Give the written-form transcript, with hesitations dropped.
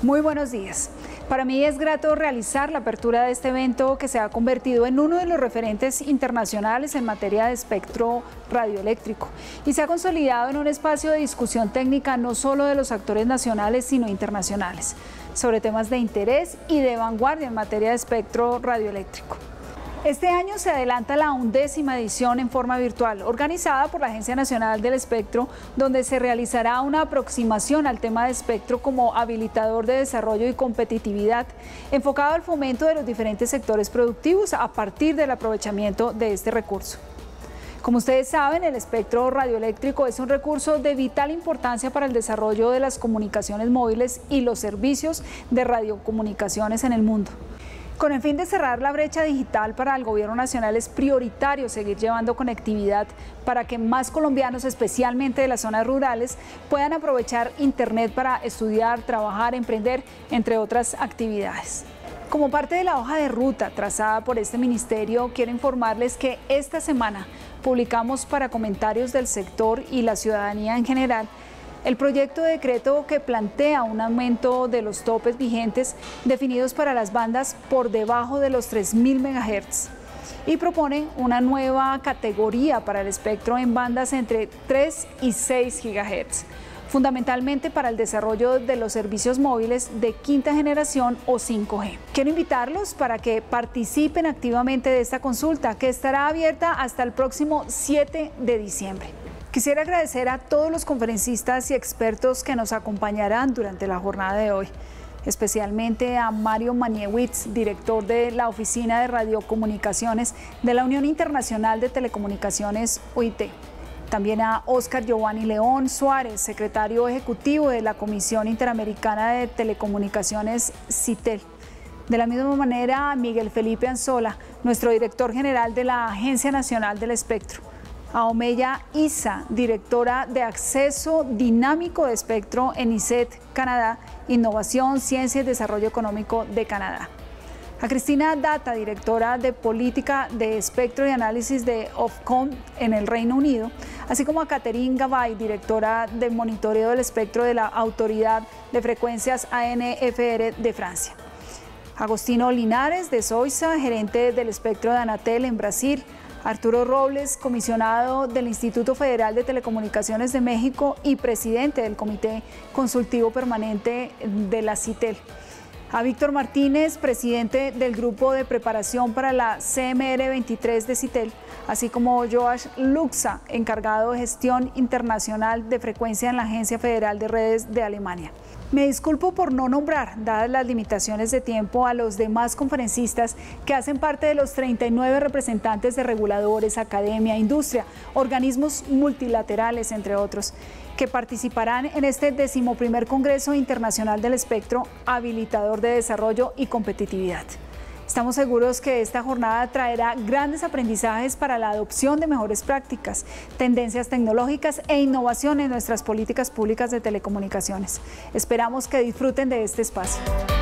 Muy buenos días. Para mí es grato realizar la apertura de este evento que se ha convertido en uno de los referentes internacionales en materia de espectro radioeléctrico y se ha consolidado en un espacio de discusión técnica no solo de los actores nacionales sino internacionales, sobre temas de interés y de vanguardia en materia de espectro radioeléctrico. Este año se adelanta la 11ª edición en forma virtual, organizada por la Agencia Nacional del Espectro, donde se realizará una aproximación al tema de espectro como habilitador de desarrollo y competitividad, enfocado al fomento de los diferentes sectores productivos a partir del aprovechamiento de este recurso. Como ustedes saben, el espectro radioeléctrico es un recurso de vital importancia para el desarrollo de las comunicaciones móviles y los servicios de radiocomunicaciones en el mundo. Con el fin de cerrar la brecha digital para el Gobierno Nacional es prioritario seguir llevando conectividad para que más colombianos, especialmente de las zonas rurales, puedan aprovechar Internet para estudiar, trabajar, emprender, entre otras actividades. Como parte de la hoja de ruta trazada por este ministerio, quiero informarles que esta semana publicamos para comentarios del sector y la ciudadanía en general el proyecto de decreto que plantea un aumento de los topes vigentes definidos para las bandas por debajo de los 3.000 MHz y propone una nueva categoría para el espectro en bandas entre 3 y 6 GHz, fundamentalmente para el desarrollo de los servicios móviles de quinta generación o 5G. Quiero invitarlos para que participen activamente de esta consulta que estará abierta hasta el próximo 7 de diciembre. Quisiera agradecer a todos los conferencistas y expertos que nos acompañarán durante la jornada de hoy, especialmente a Mario Maniewicz, director de la Oficina de Radiocomunicaciones de la Unión Internacional de Telecomunicaciones, UIT. También a Óscar Giovanni León Suárez, secretario ejecutivo de la Comisión Interamericana de Telecomunicaciones, CITEL. De la misma manera, a Miguel Felipe Anzola, nuestro director general de la Agencia Nacional del Espectro. A Omeya Isa, directora de Acceso Dinámico de Espectro en ICET, Canadá, Innovación, Ciencia y Desarrollo Económico de Canadá. A Cristina Data, directora de Política de Espectro y Análisis de Ofcom en el Reino Unido, así como a Catherine Gabay, directora de Monitoreo del Espectro de la Autoridad de Frecuencias ANFR de Francia. Agostino Linares de Soisa, gerente del espectro de Anatel en Brasil. Arturo Robles, comisionado del Instituto Federal de Telecomunicaciones de México y presidente del Comité Consultivo Permanente de la CITEL. A Víctor Martínez, presidente del Grupo de Preparación para la CMR23 de CITEL, así como Joash Luxa, encargado de Gestión Internacional de Frecuencia en la Agencia Federal de Redes de Alemania. Me disculpo por no nombrar, dadas las limitaciones de tiempo, a los demás conferencistas que hacen parte de los 39 representantes de reguladores, academia, industria, organismos multilaterales, entre otros, que participarán en este 11º Congreso Internacional del Espectro, habilitador de desarrollo y competitividad. Estamos seguros que esta jornada traerá grandes aprendizajes para la adopción de mejores prácticas, tendencias tecnológicas e innovación en nuestras políticas públicas de telecomunicaciones. Esperamos que disfruten de este espacio.